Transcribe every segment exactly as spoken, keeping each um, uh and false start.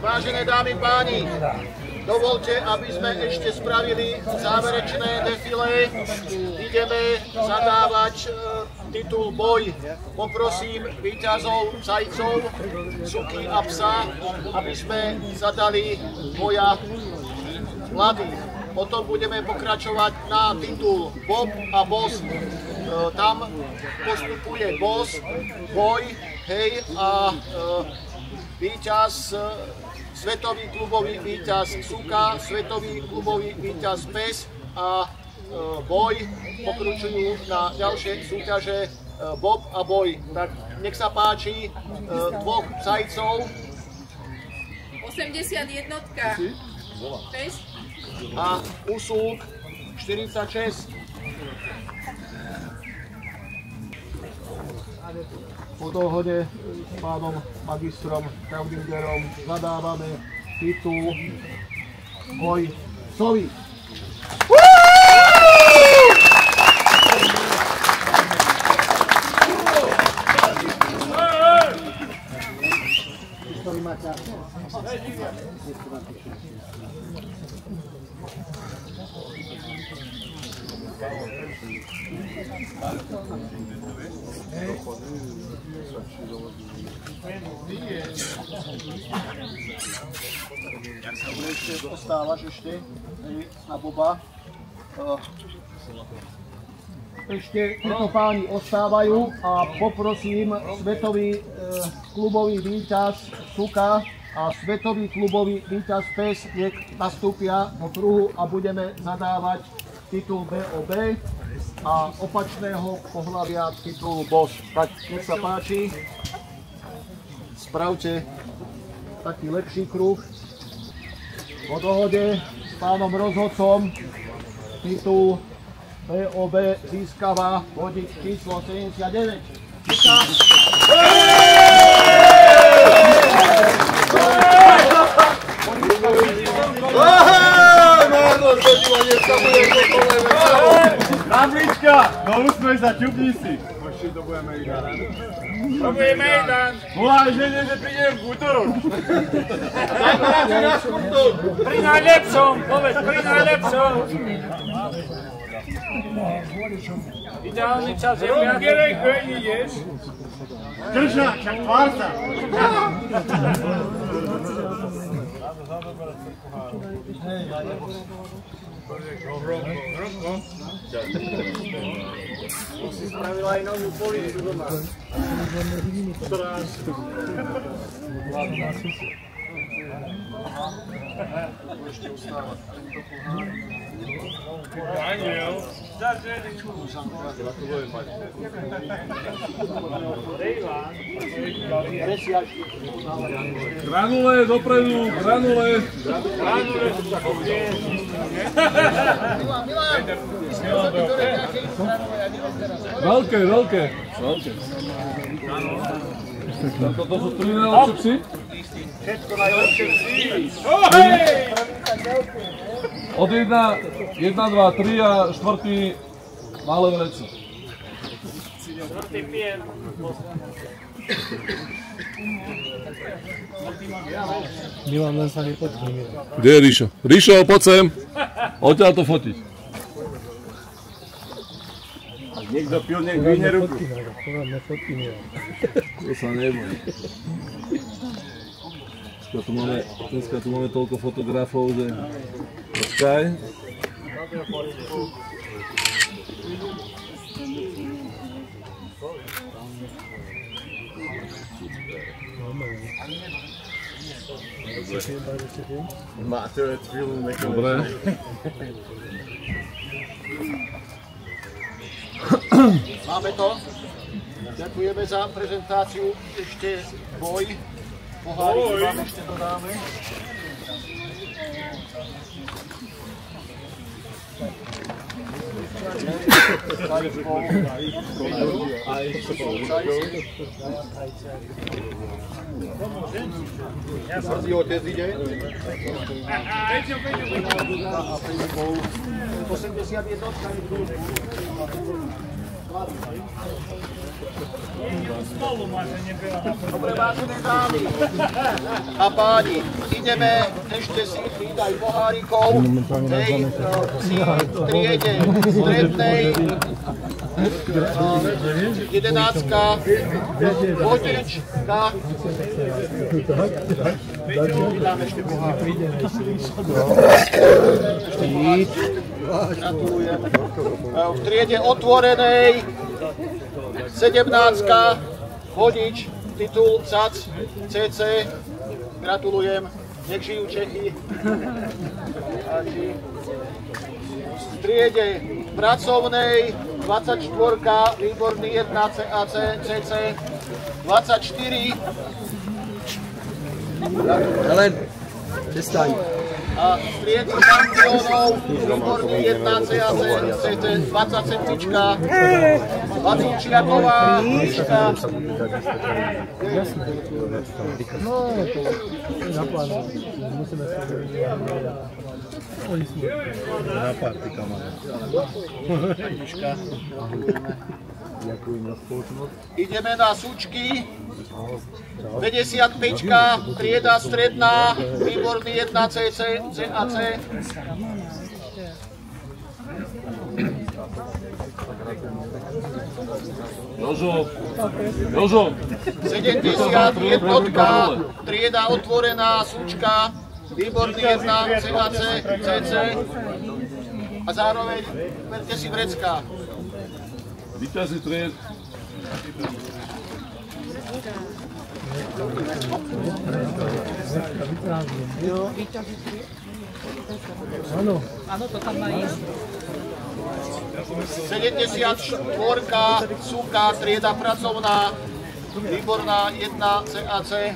vážené dámy, páni, dovolte, aby sme ešte spravili záverečné defilé. Ideme zadávať titul boj. Poprosím víťazov zajcov, suky a psa, aby sme zadali boja mladých. Potom budeme pokračovať na titul Bob a Boss. Tam postupuje Boss, boj, hej, a víťaz, svetový klubový víťaz Suka, svetový klubový víťaz Pes a boj pokračujú na ďalšie súťaže Bob a boj. Tak nech sa páči, dvoch zajcov. osemdesiatjeden Pes a Usúk štyridsaťšesť. Po dohode s pánom magistrom Kaudingerom zadávame titul boj Sovy. Ešte ostávaš ešte na Boba. Ešte títo páni ostávajú a poprosím svetový e, klubový víťaz Suka a svetový klubový víťaz Pes nech nastúpia do kruhu a budeme zadávať titul bé ó bé a opačného pohlavia titul Boss. Tak nech sa páči, spravte taký lepší kruh. Po dohode s pánom rozhodcom titul bé ó bé získava vodič číslo sedemdesiatdeväť. Tablička! No usmej sa, ťupni si! To bude Mejdan. To bude Mejdan! Volaj žene, že prídem v útorok. Pri najlepšom, povedz, pri najlepšom! Ideálny čas je viac. Kde rejko ideš? Krša, čak tvár sa! Si spravila aj novú policiu doma. Ešte ustávať. Aniel. Granule dopredu, granule. Granule. Veľké, veľké. Veľké. Toto sú tri najlepšie psy? Všetko najlepšie psy. Od jedna, jedna, dva, tri a štvrtý malé vreci. štvrtý pier. Milan, len sa nepotkne. Kde je Ríšo? Ríšo, poď sem. Odtiaľ to fotiť. Niekto pil, nech vyhne ruku. To sa neboj. Dneska tu máme, dneska tu máme toľko fotografov, že... Počkaj. Dobre. Máme to. Ďakujeme za prezentáciu. Ešte boj. Pohárik vám ešte dodáme. Prvý otec ide. osemdesiatjeden Dobre, vážené dámy a páni, ideme ešte si pridať pohárikov tej si triede strednej jedenáctka vodička. Dám ešte pohárik. Gratulujem. V triede otvorenej sedemnáctka vodič, titul C A C cé cé. Gratulujem. Nech žijú Čechy. V triede pracovnej dvadsaťštyri, výborný jedna C A C cé cé, dvadsaťštyri. Helen, přestaň. A v triede šampiónov, výborný jedna C A C cé cé, dvadsaťsedem. Vacíčiaková, Miška. No, to je naplánováno. Musíme sa dovedieť. Oni sú na party, kamarát. Miška. Ideme na súčky. päťdesiatpäť, trieda stredná, výborný jedna C A C. Jožo, Jožo. sedemdesiatjeden, trieda otvorená, súčka, výborný jedna C A C cé cé. A zároveň berte si vrecká. Víťazi tried. Áno. Áno, to tam má ísť. sedemdesiatštyri, súka, trieda pracovná, výborná jedna C A C.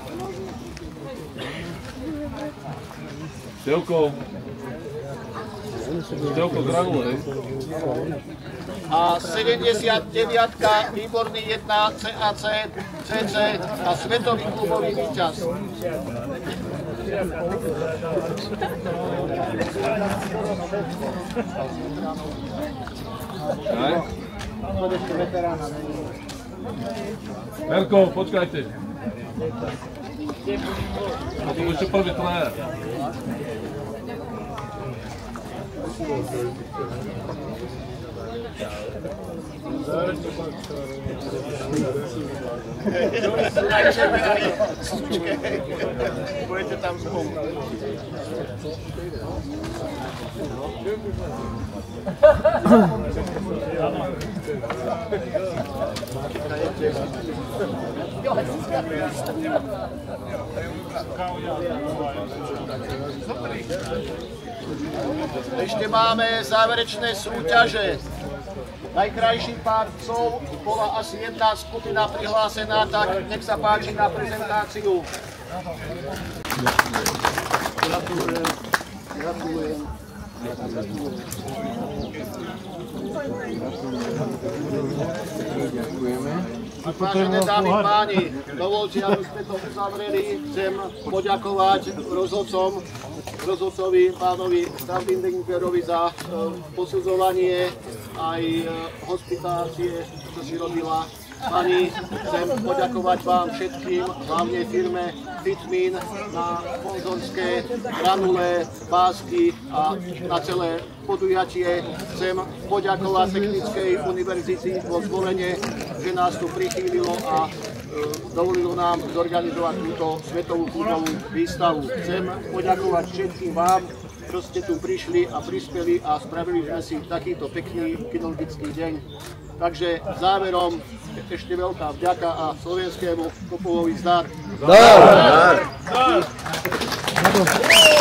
Telko. Telko granule. A sedemdesiatdeväť, výborný jedna C A C cé cé a svetový klubový víťaz. Merko, počkajte. A to ešte prvý tréner. Budete tam spolu. Ešte máme záverečné súťaže. Najkrajší pár psov bola asi jedna skupina prihlásená, tak nech sa páči na prezentáciu. Gratulujem. Gratulujem. Vážené dámy a páni, dovolte, aby sme to uzavreli. Chcem poďakovať rozhodcom, rozhodcovi pánovi Stambindengerovi za posudzovanie aj hospitácie, čo si robila. Pani, chcem poďakovať vám všetkým, hlavne firme Fitmin na sponzorské granule, pásky a na celé podujatie. Chcem poďakovať Technickej univerzite vo Zvolene, že nás tu prichýlilo a dovolilo nám zorganizovať túto svetovú futbalovú výstavu. Chcem poďakovať všetkým vám, čo ste tu prišli a prispeli a spravili sme si takýto pekný kinologický deň. Takže záverom ešte veľká vďaka a slovenskému kopovovi zdar. Zdar! Zdar!